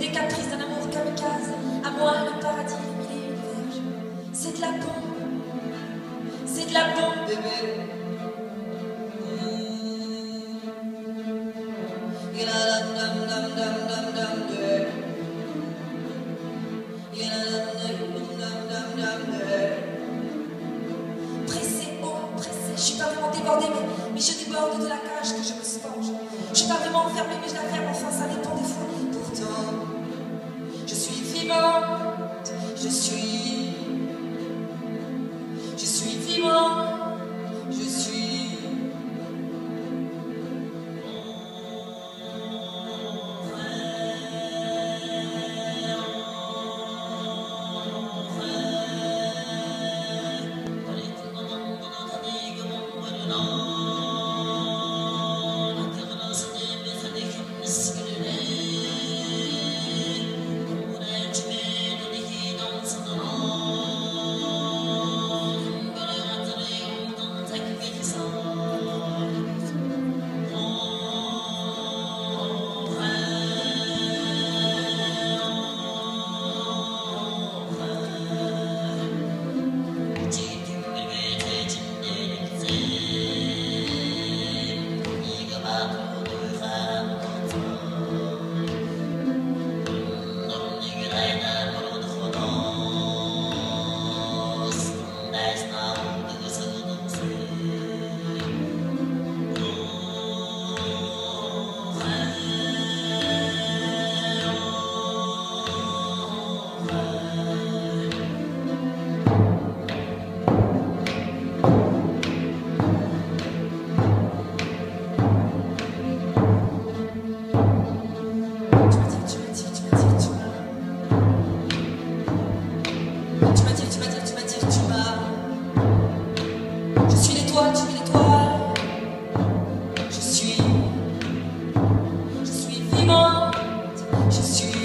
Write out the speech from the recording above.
les caprices d'un amour kamikaze. À moi le paradis, les mille et une verges. C'est de la bombe, c'est de la bombe, bébé. Pressé, oh pressé, je suis pas vraiment débordée, mais je déborde de la cage que je me sponge. Je suis pas vraiment enfermée, mais je la ferme, enfin ça dépend des fois. Pourtant, je suis vivante, je suis vivante, je suis. Je suis l'étoile, tu es l'étoile. Je suis vivante, je suis